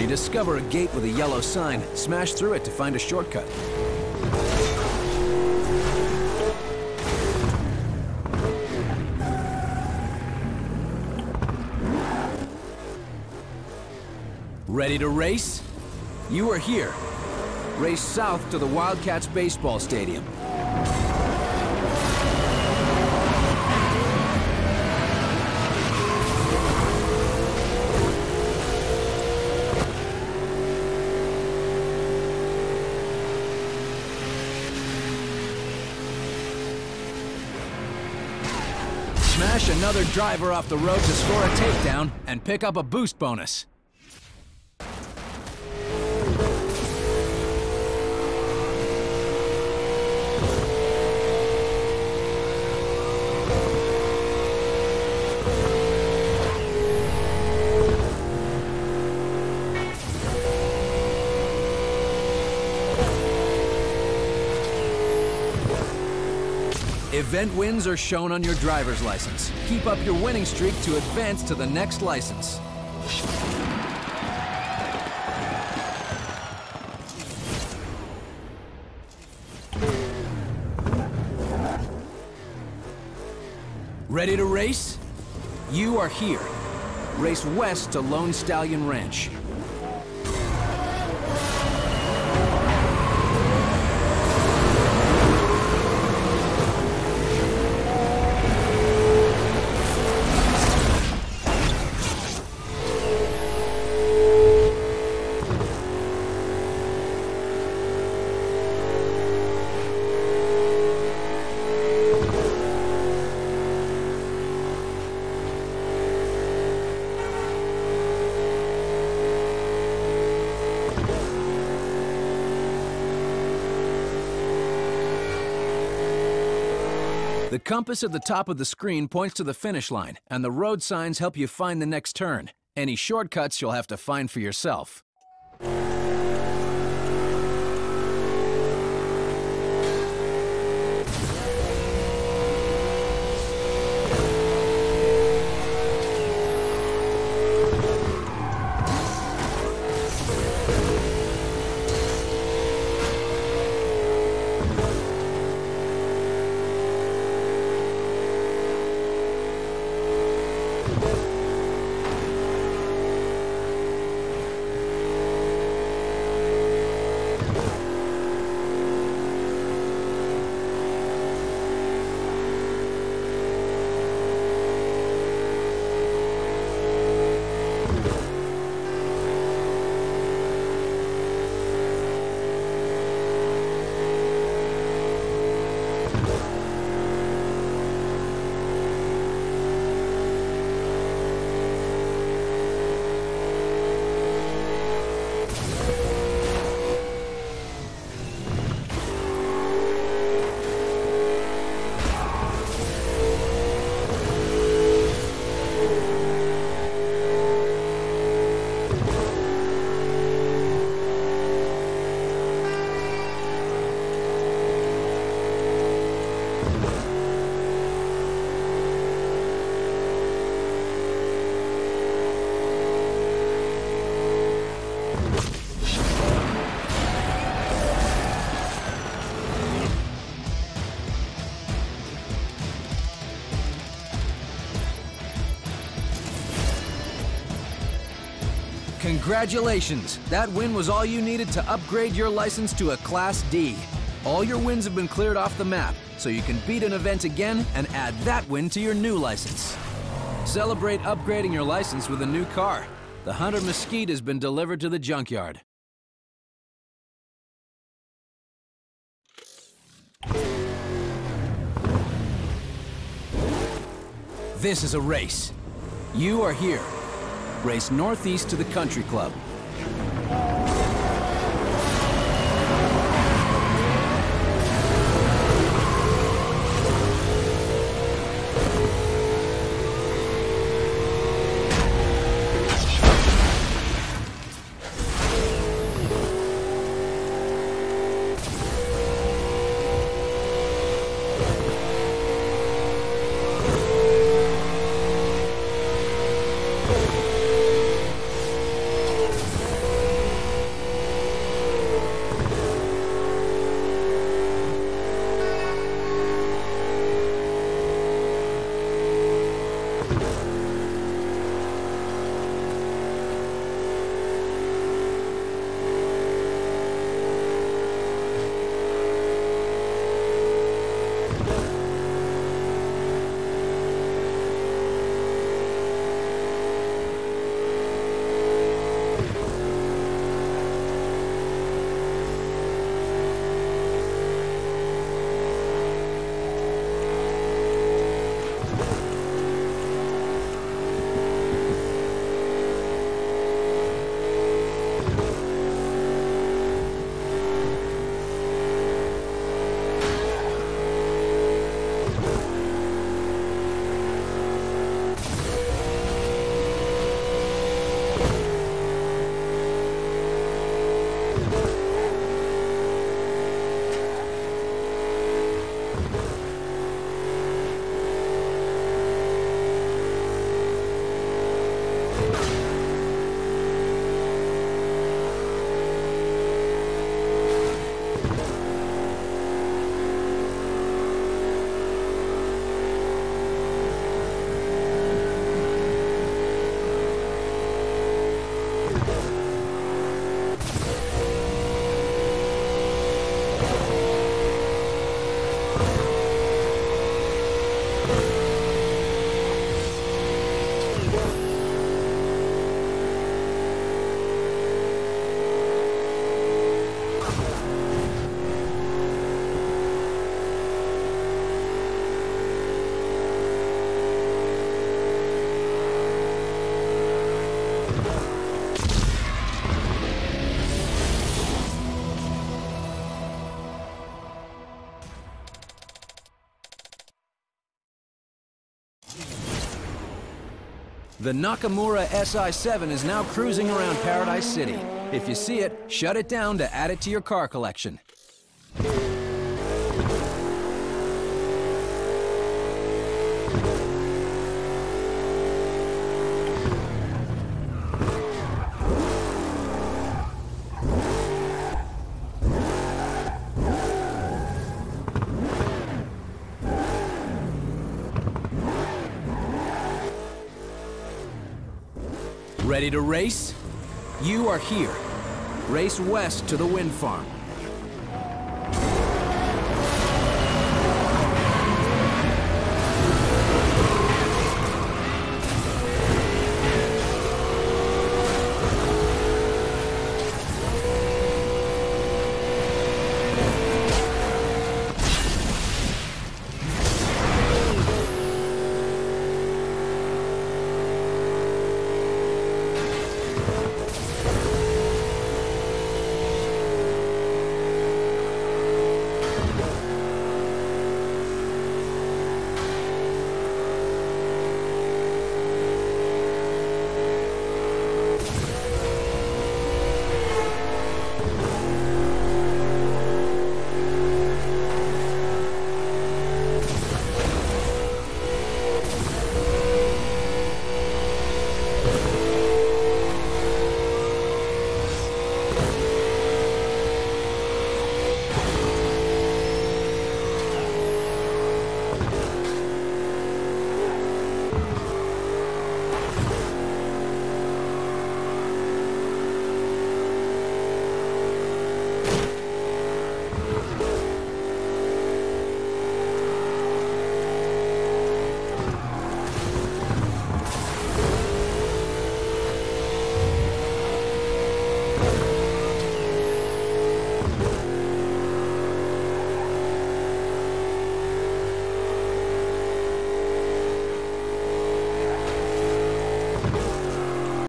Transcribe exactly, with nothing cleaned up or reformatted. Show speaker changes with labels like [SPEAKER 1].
[SPEAKER 1] you discover a gate with a yellow sign, smash through it to find a shortcut. Ready to race? You are here. Race south to the Wildcats baseball stadium. Smash another driver off the road to score a takedown and pick up a boost bonus. Event wins are shown on your driver's license. Keep up your winning streak to advance to the next license. Ready to race? You are here. Race west to Lone Stallion Ranch. The compass at the top of the screen points to the finish line, and the road signs help you find the next turn. Any shortcuts you'll have to find for yourself. Congratulations! That win was all you needed to upgrade your license to a Class D. All your wins have been cleared off the map, so you can beat an event again and add that win to your new license. Celebrate upgrading your license with a new car. The Hunter Mesquite has been delivered to the junkyard. This is a race. You are here. Race northeast to the country club. The Nakamura S I seven is now cruising around Paradise City. If you see it, shut it down to add it to your car collection. Ready to race? You are here. Race west to the wind farm.